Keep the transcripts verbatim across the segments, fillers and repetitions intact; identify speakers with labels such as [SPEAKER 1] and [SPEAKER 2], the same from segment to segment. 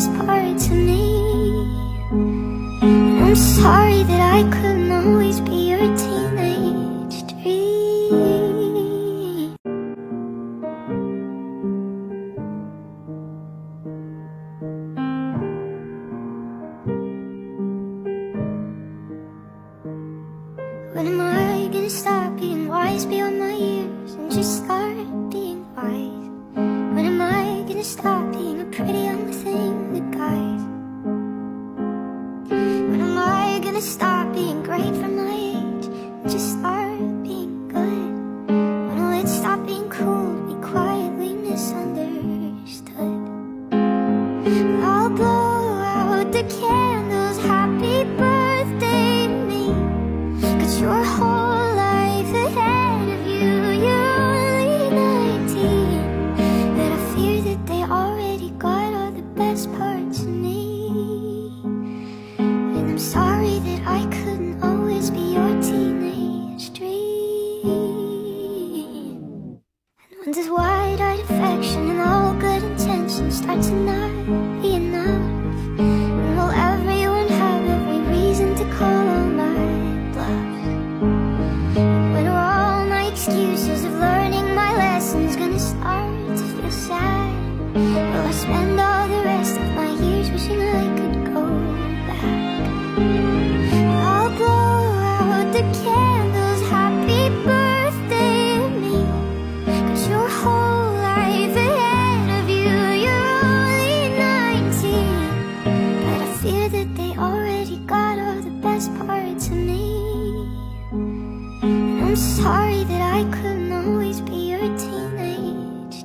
[SPEAKER 1] best parts of me. And I'm sorry that I couldn't always be your teenage dream. When am I gonna stop being wise beyond my years and just start being wise? When am I gonna stop being a pretty young thing that guys? When am I gonna stop being great for my age and just start being good? When will it stop being cool to be quietly misunderstood? I'll blow out the candles, happy birthday to me, 'cause your whole life ahead of you, you're only nineteen. But I fear that they already got all the best parts of me. And I'm sorry that I couldn't always be your teenage dream. And when does wide-eyed affection and all good intentions start to not be enough? And will everyone have every reason to call on my bluff? When are all my excuses of learning my lessons gonna start to feel sad? Will I spend all the rest of my years wishing I could go back? I'll blow out the candles, happy birthday to me, 'cause your whole life ahead of you, you're only nineteen. But I fear that they already got all the best parts of me. And I'm sorry that I couldn't always be your teenage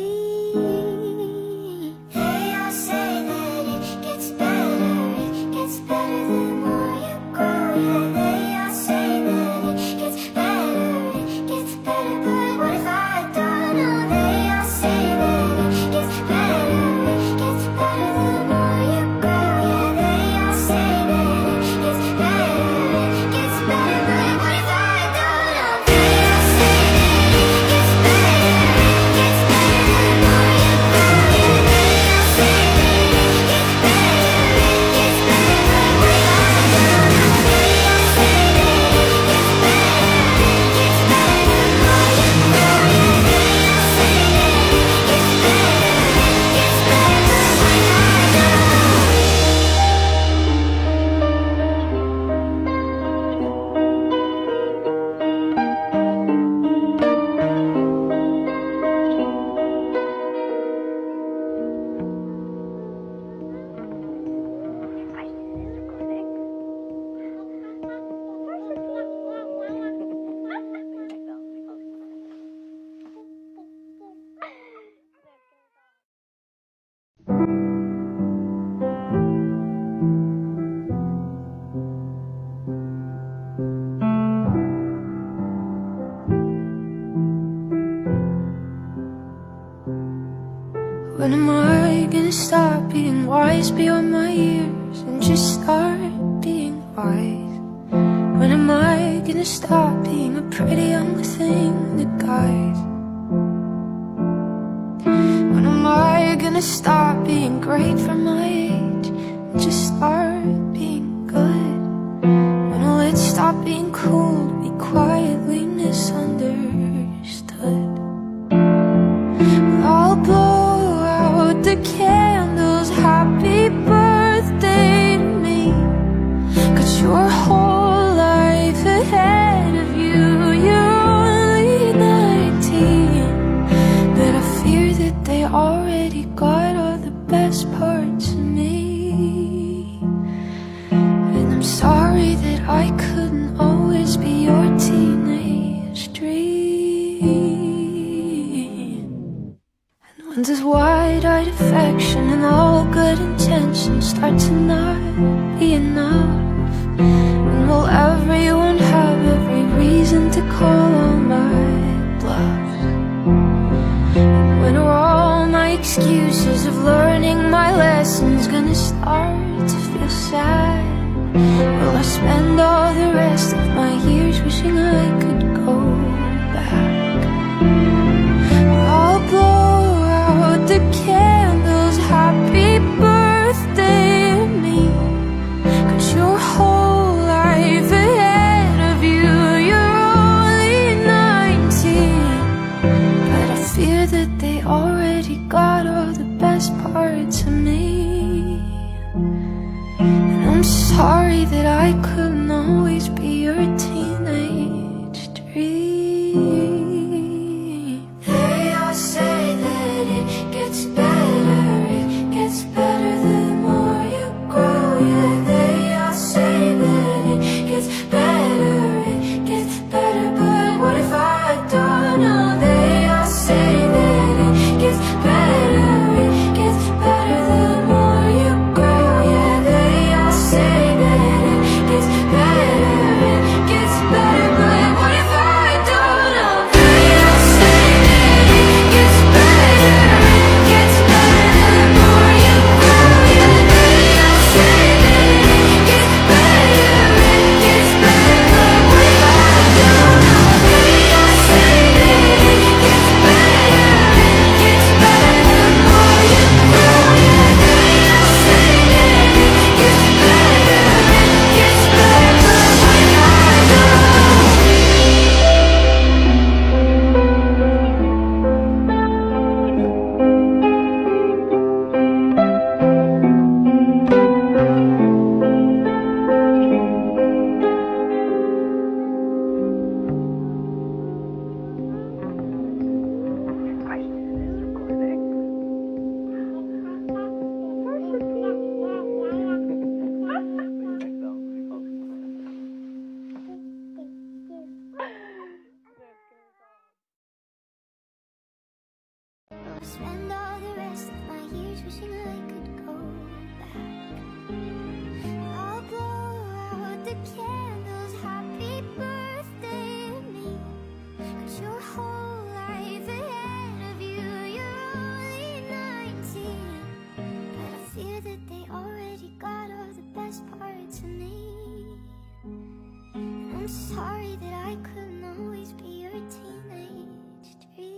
[SPEAKER 1] dream. They all say that it gets better, it gets better the more you grow. Yeah, they all say that it gets better, it gets better, but what if I don't know? They all say that it gets better, it gets better the more you grow. Yeah, they all say that it gets better, it gets better, but what if I don't know? They all say that it gets better, it gets better the more you grow. Yeah, they all say that it gets better, it gets better, but what if I don't know? They all say that it gets better, it gets better the more you grow. Yeah, they all say that it gets better, it gets better, but what if I don't know? When am I gonna stop being wise beyond my years and just start being wise? When am I gonna stop being a pretty young thing that guys? When am I gonna stop being great for my age and just start being good? When will it stop being cool to be quietly misunderstood? I'll blow out the candles, happy birthday to me, 'cause your whole life ahead of you, you're only nineteen. But I fear that they already got all the best parts of me. And I'm sorry that I couldn't always be your teenage dream. And when does wide-eyed affection and all good intentions start to not be enough? And will everyone have every reason to call on my bluff? When are all my excuses of learning my lessons gonna start to feel sad? Will I spend all the rest of my years wishing I could go back? I'll blow out the candles, happy birthday I couldn't always be your teenage dream. They all say that it gets better, it gets better the more you grow. Yeah, they all say that it gets better, it gets better, but what if I don't know? They all say that it gets better, it gets better the more you grow. Yeah, they all say that it gets better, it gets better, but what if I don't know? They all say that it gets better, it gets better the more you grow. Yeah, they all say that it gets better, it gets better, but what if I don't know? They all say that it gets better, it gets better the more you grow. Yeah, they all say that it gets better, it gets better, but what if I don't spend all the rest of my years wishing I could go back. I'll blow out the candles, happy birthday to me. Got your whole life ahead of you, you're only nineteen. But I fear that they already got all the best parts of me. And I'm sorry that I couldn't always be your teenage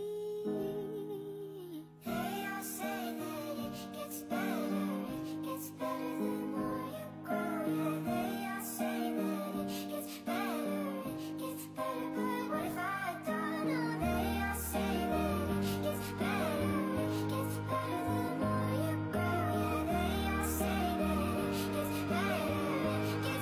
[SPEAKER 1] dream. They all say that it gets better, it gets better the more you grow. Yeah, they all say that it gets better, it gets better, but what if I don't know? They all say that it gets better, it gets better the more you grow. Yeah, they all say that it gets better, it gets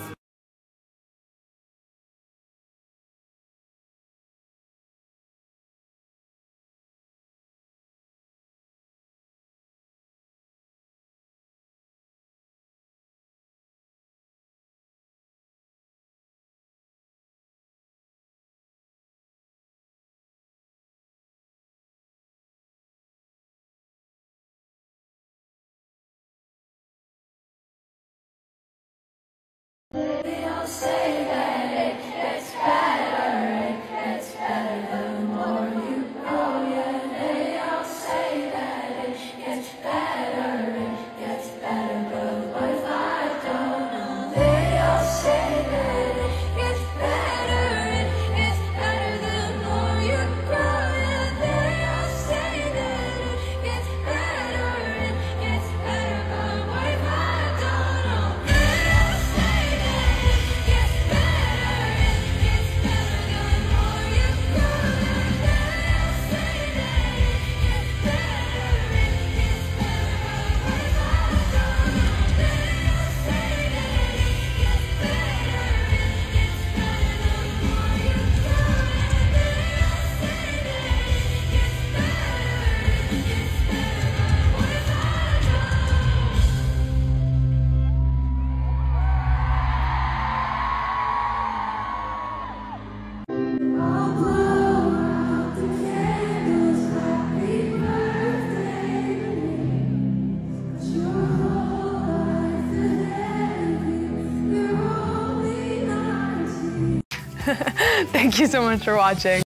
[SPEAKER 1] They all say that it gets better, it gets better the more you grow. Yeah, they all say that it gets better, it gets better, but what if I don't know? They all say that it gets better, it gets better the more you grow. Yeah, they all say that it gets better, it gets better, but what if I don't know? They all say that it gets better, it gets better the more you grow. Yeah, they all say that it gets better, it gets better, but what if I don't know? They all say that it gets better, it gets better the more you grow. Yeah, they all say that it gets better, it gets better, but what if I don't? I'll blow out the candles, happy birthday to me. Got your whole life ahead of you, you're only nineteen.
[SPEAKER 2] Thank you so much for watching.